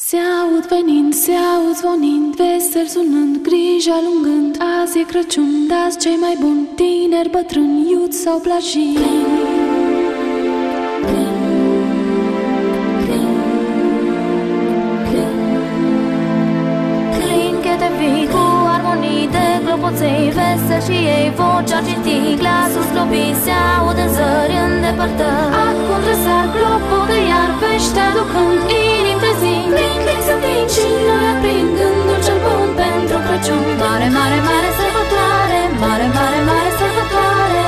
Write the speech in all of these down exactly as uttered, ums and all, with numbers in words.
Se aud venind, se aud zvonind, vesel sunând, grija lungând. Azi e Crăciun, dați cei mai buni, tineri, bătrâni, iuți sau plajii. Clinchete vii cu armonii de clopoței, vesel și ei vocea citi, glasul slobit se aud în zări îndepărtări. Acum răsar clopote iar vești aducând, inimi trezind, plin, plin să tind și noi aprind gândul cel bun pentru Crăciun. Mare, mare, mare sărbătoare, mare, mare, mare sărbătoare.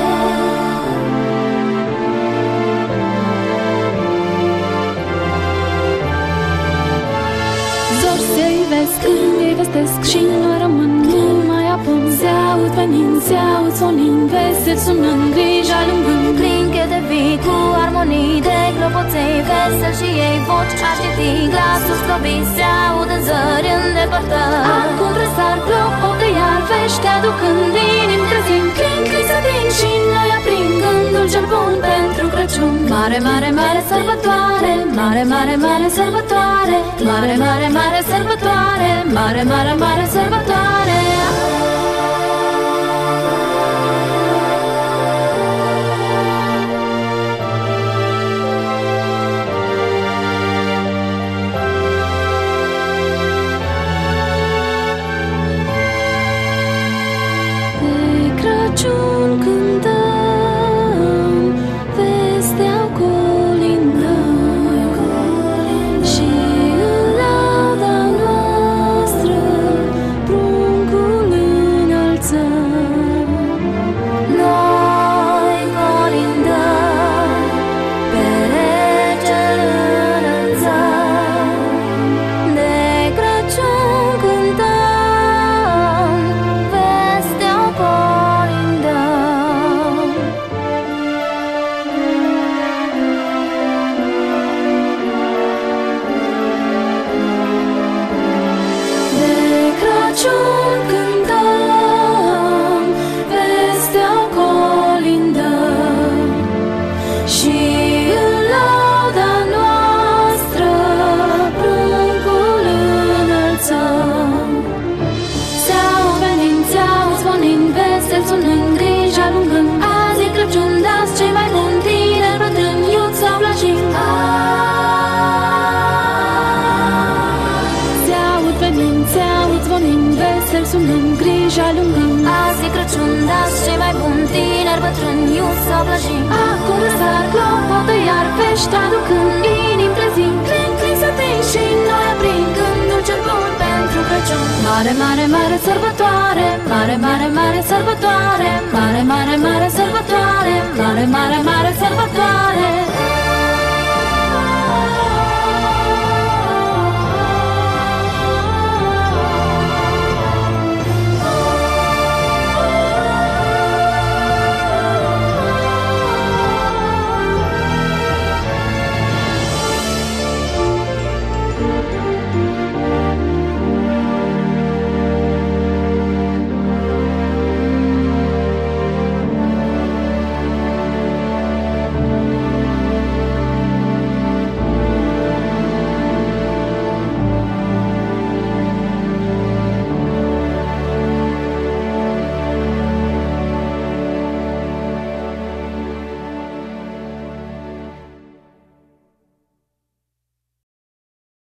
Zori se ivesc, când ei vestesc și noi rămân, nu mai apun. Se aud venind, se aud zvonind, vesel sunând, grija lungând. Clinchete vii cu armonii de clopoței, vesel și ei voci a citi, glasul slobit se aud în zări îndepărtări. Acum răsar clopote iar vești aducând, inimi trezind, plin, plin să tind și noi aprind gândul cel bun pentru Crăciun. Mare, mare, mare sărbătoare, mare, mare, mare sărbătoare, mare, mare, mare sărbătoare, mare, mare, mare sărbătoare. Crăciun cântăm, vestea colindăm și în lauda noastră pruncul înălțăm. Noi colindăm, pe Regel înălțăm, de Crăciun cântăm, vestea Crăciun cântăm, vestea colindăm și în lauda noastră pruncul înălțăm. Se aud venind, se aud zvonind, vesel sunând, grija lungând. Azi e Crăciun, dați cei mai buni, tineri, bătrâni, iuți sau plajii. Se aud venind, se aud zvonind, vesel sunând, grija lungând. Azi e Crăciun, dați cei mai buni, tineri, bătrâni, iuți sau plajii. Acum răsar clopote iar vești aducând, inimi trezind, plin, plin să tind și noi aprind gândul cel bun pentru Crăciun. Mare, mare, mare sărbătoare, mare, mare, mare sărbătoare, mare, mare, mare sărbătoare, mare, mare, mare sărbătoare.